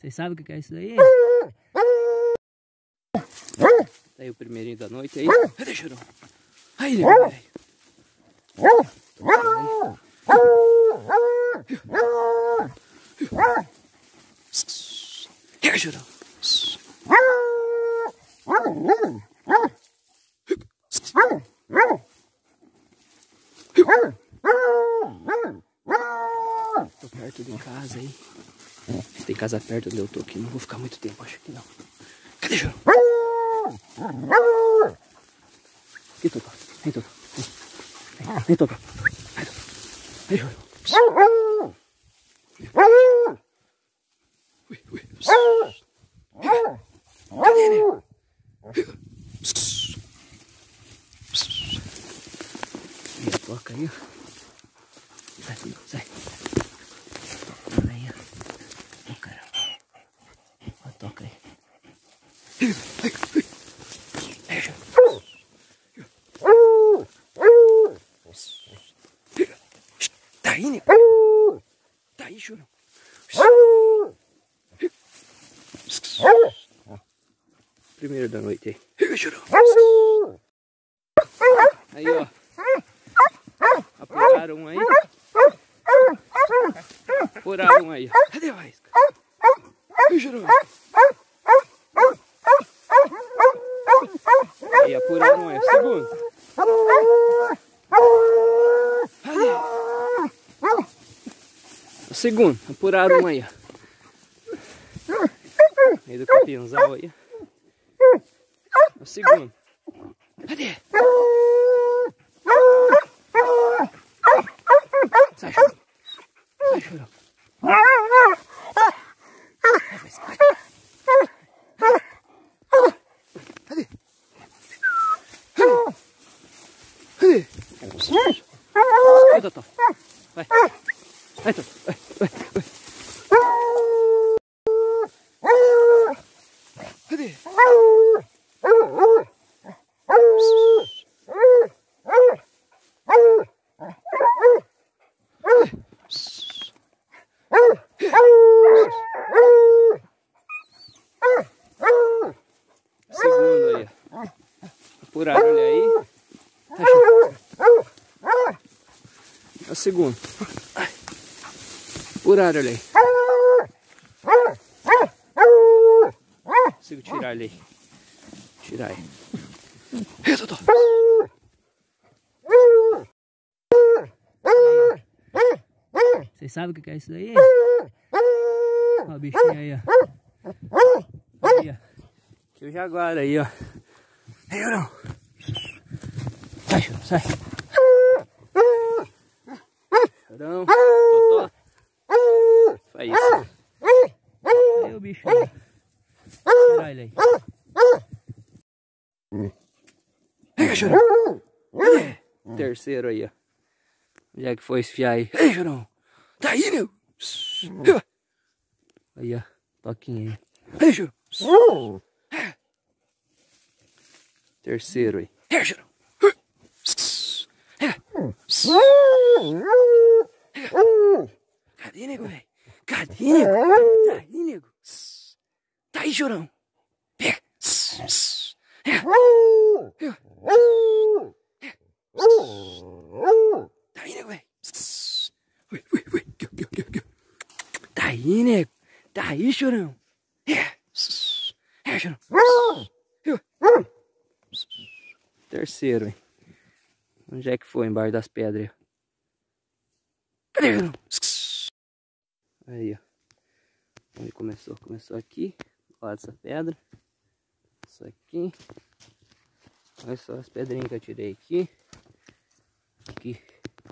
Vocês sabem o que é isso daí? Tá aí o primeirinho da noite aí. Cadê, chorão? Aí, nego, velho. Chega, chorão. Tô perto de casa aí. Tem casa perto onde eu tô aqui. Não vou ficar muito tempo, acho que não. Cadê, chorão? Aqui, Totó. Vem, Totó. Vem, Totó. Vai, Totó. Aí, chorão. Cadê, nego? E a toca aí, ó. Sai, filho, sai. Olha aí, ó. Ô, caramba. Ó a toca aí. Tá aí, nego? Tá aí, chorão. Primeiro da noite aí. Chorão. Aí, ó. Apuraram um aí. Apuraram um aí. Cadê a isca? Chorão. Aí, apuraram um aí. O segundo. Cadê? O segundo. Apuraram um aí, ó. Aí do capinzal aí. O segundo. Cadê? Sai, chorão. Sai, chorão. Cadê? Cadê? Vai, Totó. Vai. Vai, Totó. Vai, vai, vai. Cadê? Segundo aí, ó. Apuraram ele aí. É o segundo. Apuraram ele aí. Consigo tirar ele aí. Tirar aí. Ei, Totó. Vocês sabem o que é isso daí? Ó o bichinho aí, ó. Aí, ó. Aqui o jaguar aí, ó. Aí, chorão. Sai, chorão, sai. Chorão, Totó. Faz isso. Aí o bicho aí. Tirar ele aí. Pega, chorão. Terceiro aí, ó. Onde é que foi esfiar aí? Ei, chorão. Tá aí, meu. Aí, ó. Toquinho aí. Ei, chorão. Terceiro aí. Ei, chorão. Cadê, nego, velho? Cadê, nego? Tá aí, nego. Tá aí, chorão. Pega. Tá aí, nego, velho. Tá aí, nego. Tá aí, chorão. Chorão. Terceiro, hein? Onde é que foi? Embaixo das pedras. Cadê, chorão? Aí, ó. Onde começou? Começou aqui. Do lado dessa pedra. Isso aqui. Olha só as pedrinhas que eu tirei aqui. Aqui.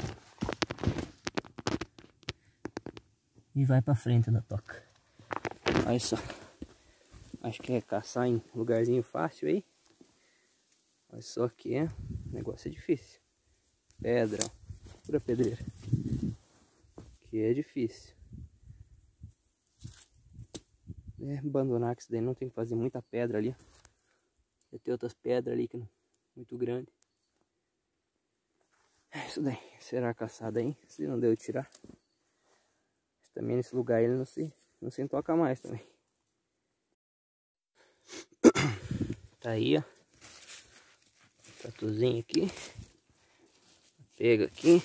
E vai pra frente da toca. Olha só. Acho que é caçar em lugarzinho fácil aí. Olha só que é. O negócio é difícil. Pedra, ó. Pura pedreira. Que é difícil. Abandonar que isso daí não tem que fazer muita pedra ali. Vai ter outras pedras ali que não muito grande. É isso daí. Será a caçada aí? Se não deu de tirar. Mas também nesse lugar ele não se toca mais também. Tá aí, ó. Tatuzinho aqui. Pega aqui.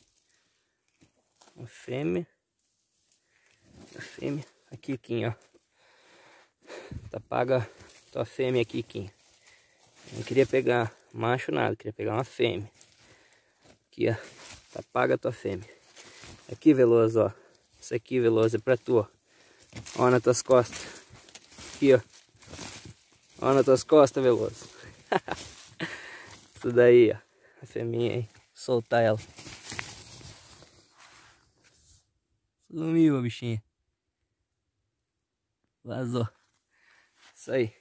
A fêmea. A fêmea. Aqui, Kim, ó. Tá paga tua fêmea aqui, Kim. Não queria pegar macho nada, queria pegar uma fêmea. Aqui, ó. Tá paga a tua fêmea. Aqui, Veloso, ó. Isso aqui, Veloso, é pra tu, ó. Ó nas tuas costas. Aqui, ó. Ó nas tuas costas, Veloso. Isso daí, ó. A fêmea aí. Soltar ela. Sumiu a bichinha. Vazou. Isso aí.